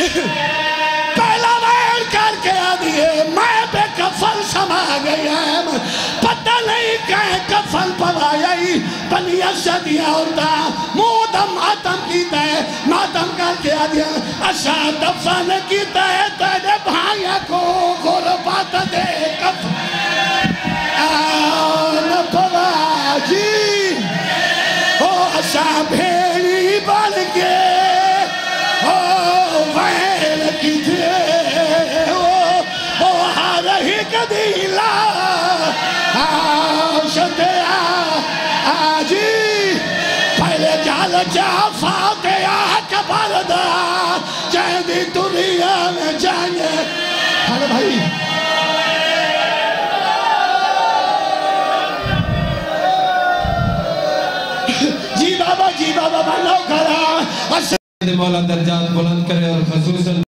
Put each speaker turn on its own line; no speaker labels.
پہلا ویر کر کے آدھیے میں بے کفن سما گیا ہے پتہ نہیں کہیں کفن پوائی پنیا شدیاں ہوتا مودم ماتم کیتا ہے ماتم کر کے آدھیے اشا دفن کیتا ہے تیرے بھائیہ کو غربات دے کفن آن پوا جی او اشا بھیڑی بن کے ویل کی تھے ہی قدیلہ شدیا آجی پہلے جال جا فاتحہ کبردہ چہدی دنیا میں جائیں ہر بھائی جی بابا بناو کرا مولا درجات بلند کرے اور خصوصاً